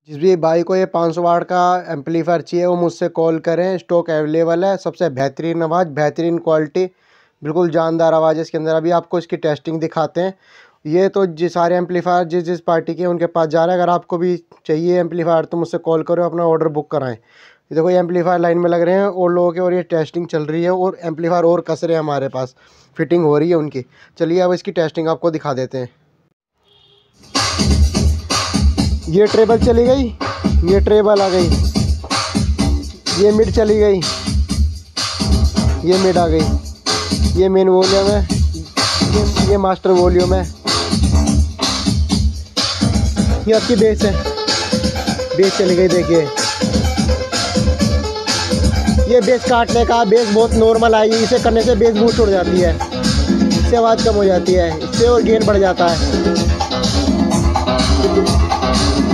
जिस भी भाई को ये 500 वाट का एम्पलीफायर चाहिए वो मुझसे कॉल करें, स्टॉक अवेलेबल है। सबसे बेहतरीन आवाज़, बेहतरीन क्वालिटी, बिल्कुल जानदार आवाज़ है इसके अंदर। अभी आपको इसकी टेस्टिंग दिखाते हैं। ये तो जिस सारे एम्पलीफायर जिस जिस पार्टी के उनके पास जा रहा है। अगर आपको भी चाहिए एम्पलीफायर तो मुझसे कॉल करो, अपना ऑर्डर बुक कराएं। ये देखो ये एम्पलीफायर लाइन में लग रहे हैं और लोगों के, और ये टेस्टिंग चल रही है और एम्पलीफायर और कस रहे हैं हमारे पास, फिटिंग हो रही है उनकी। चलिए अब इसकी टेस्टिंग आपको दिखा देते हैं। ये ट्रेबल चली गई, ये ट्रेबल आ गई, ये मिड चली गई, ये मिड आ गई, ये मेन वॉल्यूम है, ये मास्टर वॉल्यूम है, ये आपकी बेस है, बेस चली गई। देखिए ये बेस काटने का, बेस बहुत नॉर्मल आई, इसे करने से बेस बूस्ट हो जाती है, इससे आवाज़ कम हो जाती है, इससे और गेन बढ़ जाता है।